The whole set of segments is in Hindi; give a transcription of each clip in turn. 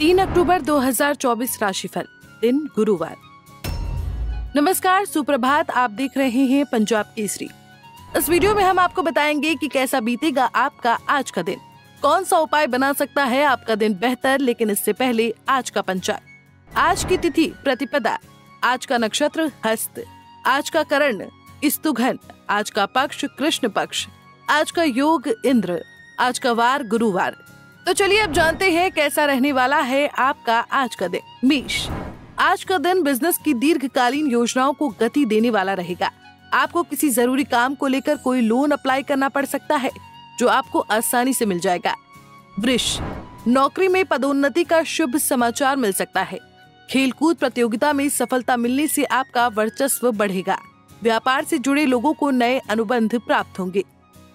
3 अक्टूबर 2024 राशिफल, दिन गुरुवार। नमस्कार, सुप्रभात। आप देख रहे हैं पंजाब केसरी। इस वीडियो में हम आपको बताएंगे कि कैसा बीतेगा आपका आज का दिन, कौन सा उपाय बना सकता है आपका दिन बेहतर। लेकिन इससे पहले आज का पंचांग। आज की तिथि प्रतिपदा, आज का नक्षत्र हस्त, आज का करण स्तुघ्न, आज का पक्ष कृष्ण पक्ष, आज का योग इंद्र, आज का वार गुरुवार। तो चलिए अब जानते हैं कैसा रहने वाला है आपका आज का दिन। मेष, आज का दिन बिजनेस की दीर्घकालीन योजनाओं को गति देने वाला रहेगा। आपको किसी जरूरी काम को लेकर कोई लोन अप्लाई करना पड़ सकता है, जो आपको आसानी से मिल जाएगा। वृष, नौकरी में पदोन्नति का शुभ समाचार मिल सकता है। खेलकूद प्रतियोगिता में सफलता मिलने से आपका वर्चस्व बढ़ेगा। व्यापार से जुड़े लोगों को नए अनुबंध प्राप्त होंगे।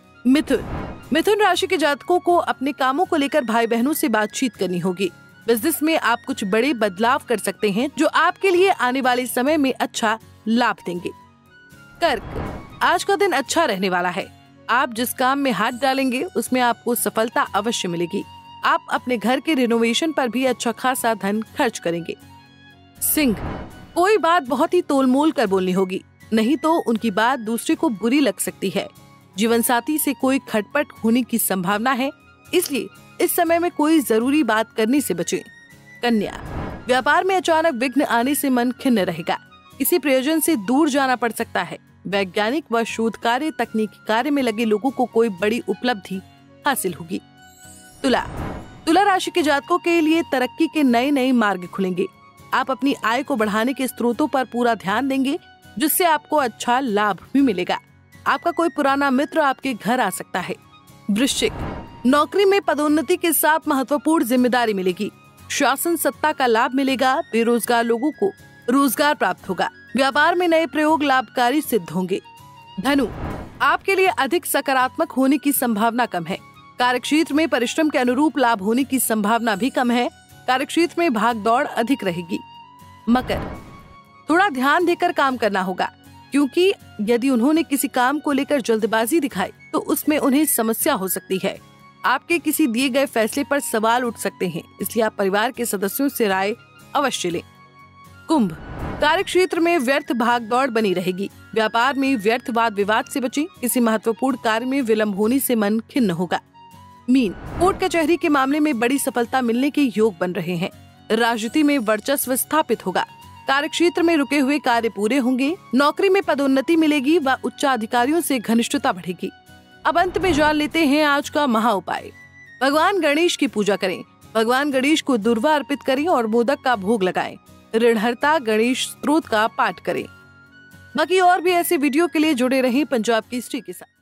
मिथुन राशि के जातकों को अपने कामों को लेकर भाई बहनों से बातचीत करनी होगी। बिजनेस में आप कुछ बड़े बदलाव कर सकते हैं, जो आपके लिए आने वाले समय में अच्छा लाभ देंगे। कर्क, आज का दिन अच्छा रहने वाला है। आप जिस काम में हाथ डालेंगे उसमें आपको सफलता अवश्य मिलेगी। आप अपने घर के रिनोवेशन पर भी अच्छा खासा धन खर्च करेंगे। सिंह, कोई बात बहुत ही तोलमोल कर बोलनी होगी, नहीं तो उनकी बात दूसरे को बुरी लग सकती है। जीवन साथी से कोई खटपट होने की संभावना है, इसलिए इस समय में कोई जरूरी बात करने से बचें। कन्या, व्यापार में अचानक विघ्न आने से मन खिन्न रहेगा। किसी प्रयोजन से दूर जाना पड़ सकता है। वैज्ञानिक व शोध कार्य तकनीकी कार्य में लगे लोगों को कोई बड़ी उपलब्धि हासिल होगी। तुला राशि के जातकों के लिए तरक्की के नए मार्ग खुलेंगे। आप अपनी आय को बढ़ाने के स्रोतों पर पूरा ध्यान देंगे, जिससे आपको अच्छा लाभ भी मिलेगा। आपका कोई पुराना मित्र आपके घर आ सकता है। वृश्चिक, नौकरी में पदोन्नति के साथ महत्वपूर्ण जिम्मेदारी मिलेगी। शासन सत्ता का लाभ मिलेगा। बेरोजगार लोगों को रोजगार प्राप्त होगा। व्यापार में नए प्रयोग लाभकारी सिद्ध होंगे। धनु, आपके लिए अधिक सकारात्मक होने की संभावना कम है। कार्यक्षेत्र में परिश्रम के अनुरूप लाभ होने की संभावना भी कम है। कार्यक्षेत्र में भाग दौड़ अधिक रहेगी। मकर, थोड़ा ध्यान देकर काम करना होगा, क्योंकि यदि उन्होंने किसी काम को लेकर जल्दबाजी दिखाई तो उसमें उन्हें समस्या हो सकती है। आपके किसी दिए गए फैसले पर सवाल उठ सकते हैं, इसलिए आप परिवार के सदस्यों से राय अवश्य लें। कुंभ, कार्यक्षेत्र में व्यर्थ भागदौड़ बनी रहेगी। व्यापार में व्यर्थ वाद विवाद से बचें। किसी महत्वपूर्ण कार्य में विलंब होने से मन खिन्न होगा। मीन, कोर्ट कचहरी के मामले में बड़ी सफलता मिलने के योग बन रहे हैं। राजनीति में वर्चस्व स्थापित होगा। कार्यक्षेत्र में रुके हुए कार्य पूरे होंगे। नौकरी में पदोन्नति मिलेगी व उच्चाधिकारियों से घनिष्ठता बढ़ेगी। अब अंत में जान लेते हैं आज का महा उपाय। भगवान गणेश की पूजा करें। भगवान गणेश को दुर्वा अर्पित करें और मोदक का भोग लगाएं। ऋणहर्ता गणेश स्तोत्र का पाठ करें। बाकी और भी ऐसे वीडियो के लिए जुड़े रहें पंजाब केसरी के साथ।